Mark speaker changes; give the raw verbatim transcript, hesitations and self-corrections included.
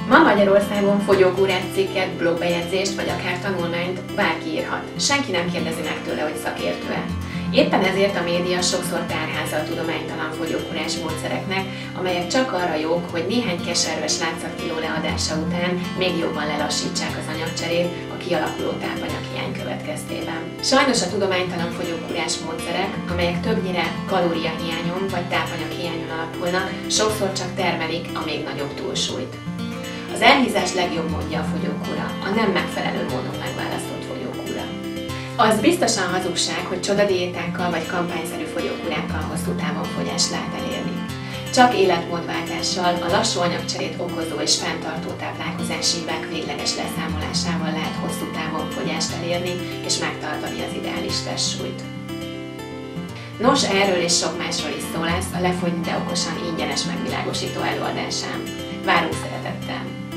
Speaker 1: Ma Magyarországon fogyókúrás cikket, blogbejegyzést vagy akár tanulmányt bárki írhat. Senki nem kérdezi meg tőle, hogy szakértő-e. Éppen ezért a média sokszor tárháza a tudománytalan fogyókúrás módszereknek, amelyek csak arra jók, hogy néhány keserves látszatkiló leadása után még jobban lelassítsák az anyagcserét a kialakuló tápanyaghiány következtében. Sajnos a tudománytalan fogyókúrás módszerek, amelyek többnyire kalóriahiányon vagy tápanyaghiányon alapulnak, sokszor csak termelik a még nagyobb túlsúlyt. Az elhízás legjobb módja a fogyókúra, a nem megfelelő módon megválasztott fogyókúra. Az biztosan hazugság, hogy csodadiétákkal vagy kampányszerű fogyókúrákkal hosszú távon fogyást lehet elérni. Csak életmódváltással, a lassú anyagcserét okozó és fenntartó táplálkozási hibák végleges leszámolásával lehet hosszú távon fogyást elérni és megtartani az ideális testsúlyt. Nos, erről és sok másról is szó lesz a Lefogyni, de okosan ingyenes megvilágosító előadásán. Várunk szeretettel!